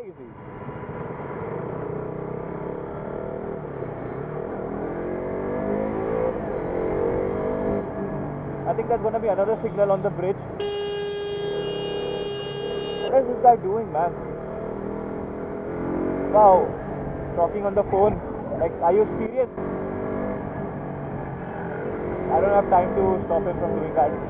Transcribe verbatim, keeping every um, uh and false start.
easy. I think there's gonna be another signal on the bridge. What is this guy doing, man? Wow, talking on the phone. Like, are you serious? I don't have time to stop him from doing that.